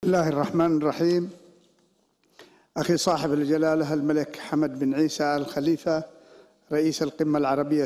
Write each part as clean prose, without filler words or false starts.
الله الرحمن الرحيم. أخي صاحب الجلالة الملك حمد بن عيسى آل خليفة رئيس القمة العربية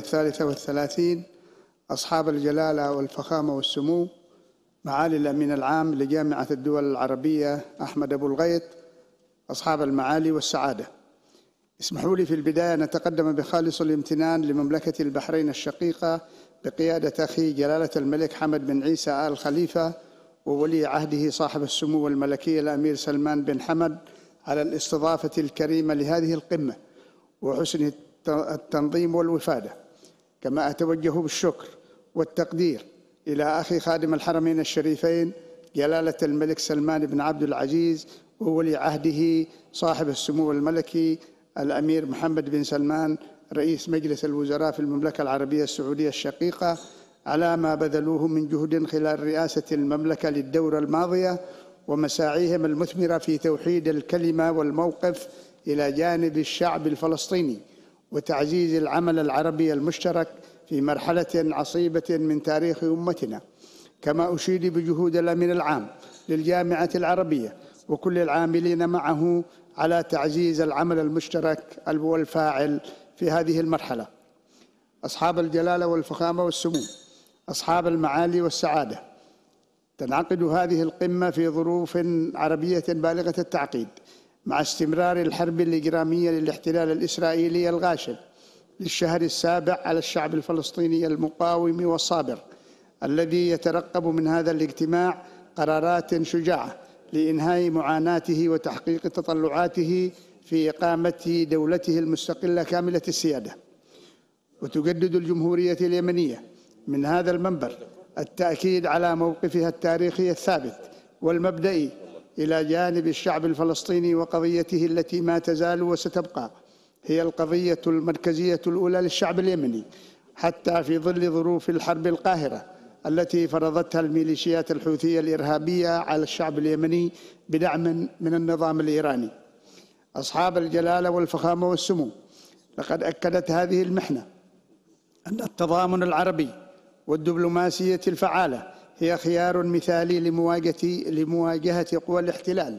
33، أصحاب الجلالة والفخامة والسمو، معالي الأمين العام لجامعة الدول العربية أحمد أبو الغيط، أصحاب المعالي والسعادة، اسمحوا لي في البداية أن أتقدم بخالص الامتنان لمملكة البحرين الشقيقة بقيادة أخي جلالة الملك حمد بن عيسى آل خليفة وولي عهده صاحب السمو الملكي الأمير سلمان بن حمد على الاستضافة الكريمة لهذه القمة وحسن التنظيم والوفادة. كما أتوجه بالشكر والتقدير إلى أخي خادم الحرمين الشريفين جلالة الملك سلمان بن عبد العزيز وولي عهده صاحب السمو الملكي الأمير محمد بن سلمان رئيس مجلس الوزراء في المملكة العربية السعودية الشقيقة على ما بذلوه من جهد خلال رئاسة المملكة للدورة الماضية ومساعيهم المثمرة في توحيد الكلمة والموقف إلى جانب الشعب الفلسطيني وتعزيز العمل العربي المشترك في مرحلة عصيبة من تاريخ أمتنا. كما أشيد بجهود الأمين العام للجامعة العربية وكل العاملين معه على تعزيز العمل المشترك والفاعل في هذه المرحلة. أصحاب الجلالة والفخامة والسمو، أصحاب المعالي والسعادة، تنعقد هذه القمة في ظروف عربية بالغة التعقيد مع استمرار الحرب الإجرامية للاحتلال الإسرائيلي الغاشم للشهر السابع على الشعب الفلسطيني المقاوم والصابر الذي يترقب من هذا الاجتماع قرارات شجاعة لإنهاء معاناته وتحقيق تطلعاته في إقامة دولته المستقلة كاملة السيادة. وتجدد الجمهورية اليمنية من هذا المنبر التأكيد على موقفها التاريخي الثابت والمبدئي إلى جانب الشعب الفلسطيني وقضيته التي ما تزال وستبقى هي القضية المركزية الأولى للشعب اليمني حتى في ظل ظروف الحرب القاهرة التي فرضتها الميليشيات الحوثية الإرهابية على الشعب اليمني بدعم من النظام الإيراني. أصحاب الجلالة والفخامة والسمو، لقد أكدت هذه المحنة أن التضامن العربي والدبلوماسية الفعالة هي خيار مثالي لمواجهة قوى الاحتلال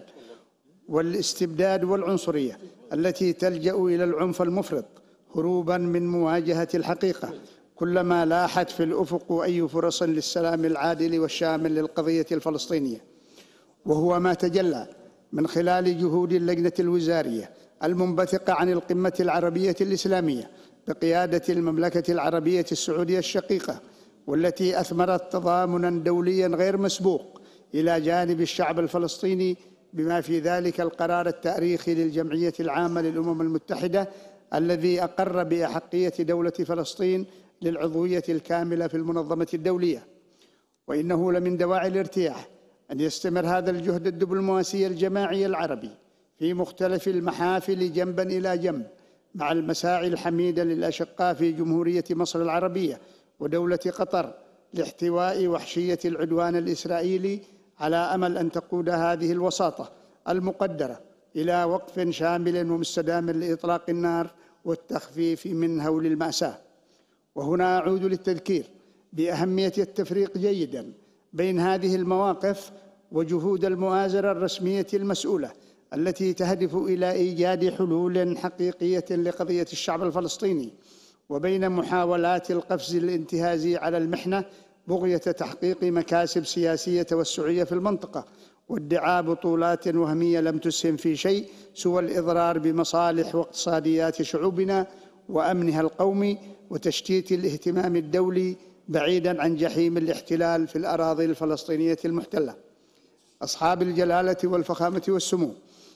والاستبداد والعنصرية التي تلجأ إلى العنف المفرط هروباً من مواجهة الحقيقة كلما لاحت في الأفق أي فرص للسلام العادل والشامل للقضية الفلسطينية. وهو ما تجلى من خلال جهود اللجنة الوزارية المنبثقة عن القمة العربية الإسلامية بقيادة المملكة العربية السعودية الشقيقة والتي أثمرت تضامناً دولياً غير مسبوق إلى جانب الشعب الفلسطيني بما في ذلك القرار التاريخي للجمعية العامة للأمم المتحدة الذي أقر بأحقية دولة فلسطين للعضوية الكاملة في المنظمة الدولية. وإنه لمن دواعي الارتياح أن يستمر هذا الجهد الدبلوماسي الجماعي العربي في مختلف المحافل جنباً إلى جنب مع المساعي الحميدة للأشقاء في جمهورية مصر العربية ودولة قطر لاحتواء وحشية العدوان الإسرائيلي على أمل أن تقود هذه الوساطة المقدرة إلى وقف شامل ومستدام لإطلاق النار والتخفيف من هول المأساة. وهنا أعود للتذكير بأهمية التفريق جيداً بين هذه المواقف وجهود المؤازرة الرسمية المسؤولة التي تهدف إلى إيجاد حلول حقيقية لقضية الشعب الفلسطيني وبين محاولات القفز الانتهازي على المحنة بغية تحقيق مكاسب سياسية توسعية في المنطقة وادعاء بطولات وهمية لم تسهم في شيء سوى الإضرار بمصالح واقتصاديات شعوبنا وأمنها القومي وتشتيت الاهتمام الدولي بعيداً عن جحيم الاحتلال في الأراضي الفلسطينية المحتلة. أصحاب الجلالة والفخامة والسمو،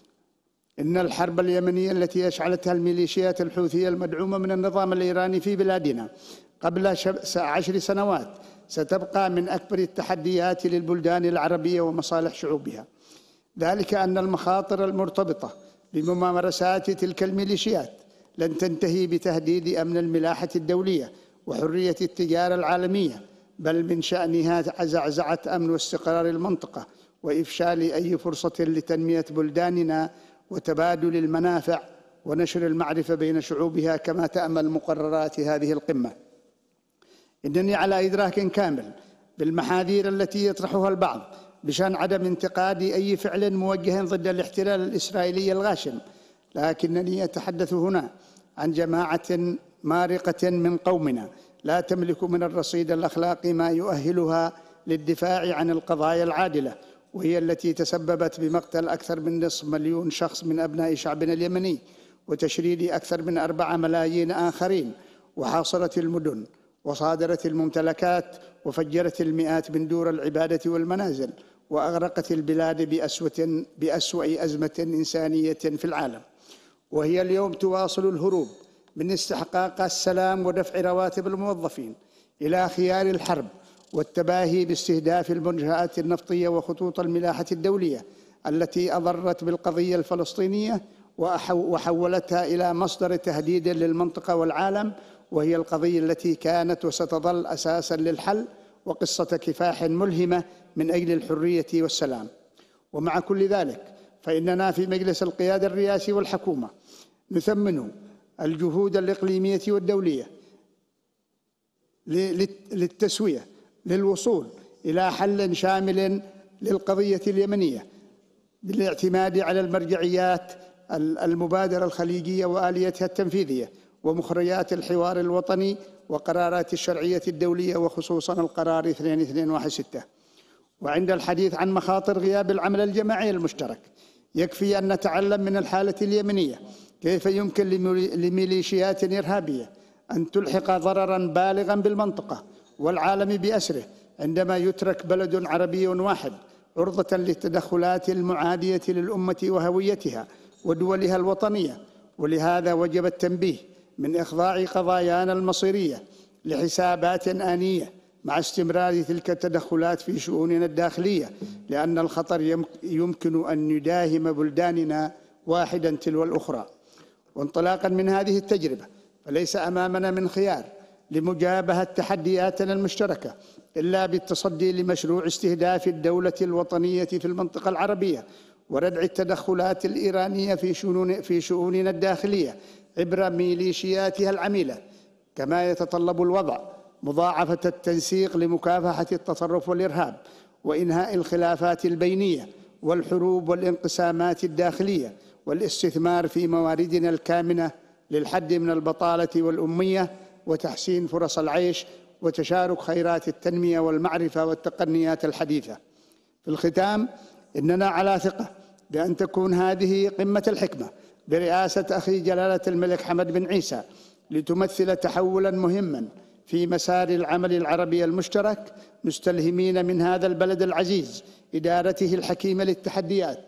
إن الحرب اليمنية التي أشعلتها الميليشيات الحوثية المدعومة من النظام الإيراني في بلادنا قبل 10 سنوات ستبقى من أكبر التحديات للبلدان العربية ومصالح شعوبها. ذلك أن المخاطر المرتبطة بممارسات تلك الميليشيات لن تنتهي بتهديد أمن الملاحة الدولية وحرية التجارة العالمية، بل من شأنها زعزعة أمن واستقرار المنطقة وإفشال أي فرصة لتنمية بلداننا وتبادل المنافع ونشر المعرفة بين شعوبها كما تأمل مقررات هذه القمة. إنني على إدراك كامل بالمحاذير التي يطرحها البعض بشأن عدم انتقاد أي فعل موجه ضد الاحتلال الإسرائيلي الغاشم، لكنني أتحدث هنا عن جماعة مارقة من قومنا لا تملك من الرصيد الأخلاقي ما يؤهلها للدفاع عن القضايا العادلة، وهي التي تسببت بمقتل أكثر من نصف مليون شخص من أبناء شعبنا اليمني، وتشريد أكثر من 4 ملايين آخرين، وحاصرت المدن وصادرت الممتلكات وفجرت المئات من دور العبادة والمنازل، وأغرقت البلاد بأسوأ أزمة إنسانية في العالم. وهي اليوم تواصل الهروب من استحقاق السلام ودفع رواتب الموظفين إلى خيار الحرب والتباهي باستهداف المنشآت النفطية وخطوط الملاحة الدولية التي أضرت بالقضية الفلسطينية وحولتها إلى مصدر تهديد للمنطقة والعالم، وهي القضية التي كانت وستظل أساساً للحل وقصة كفاح ملهمة من أجل الحرية والسلام. ومع كل ذلك فإننا في مجلس القيادة الرئاسي والحكومة نثمن الجهود الإقليمية والدولية للتسوية للوصول إلى حل شامل للقضية اليمنية بالاعتماد على المرجعيات المبادرة الخليجية وآليتها التنفيذية ومخرجات الحوار الوطني وقرارات الشرعية الدولية، وخصوصاً القرار 2216. وعند الحديث عن مخاطر غياب العمل الجماعي المشترك يكفي أن نتعلم من الحالة اليمنية كيف يمكن لميليشيات إرهابية أن تلحق ضرراً بالغاً بالمنطقة والعالم بأسره عندما يترك بلد عربي واحد عرضة للتدخلات المعادية للأمة وهويتها ودولها الوطنية. ولهذا وجب التنبيه من إخضاع قضايانا المصيرية لحسابات آنية مع استمرار تلك التدخلات في شؤوننا الداخلية، لأن الخطر يمكن أن يداهم بلداننا واحداً تلو الأخرى. وانطلاقاً من هذه التجربة فليس أمامنا من خيار لمجابهة تحدياتنا المشتركة إلا بالتصدي لمشروع استهداف الدولة الوطنية في المنطقة العربية وردع التدخلات الإيرانية في شؤوننا الداخلية عبر ميليشياتها العميلة، كما يتطلب الوضع مضاعفة التنسيق لمكافحة التطرف والإرهاب وإنهاء الخلافات البينية والحروب والانقسامات الداخلية والاستثمار في مواردنا الكامنة للحد من البطالة والأمية وتحسين فرص العيش وتشارك خيرات التنمية والمعرفة والتقنيات الحديثة. في الختام، إننا على ثقة بأن تكون هذه قمة الحكمة برئاسة أخي جلالة الملك حمد بن عيسى لتمثل تحولاً مهماً في مسار العمل العربي المشترك، مستلهمين من هذا البلد العزيز إدارته الحكيمة للتحديات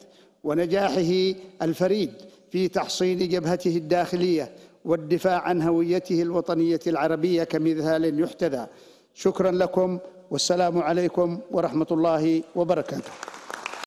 ونجاحه الفريد في تحصين جبهته الداخلية والدفاع عن هويته الوطنية العربية كمثال يحتذى. شكراً لكم، والسلام عليكم ورحمة الله وبركاته.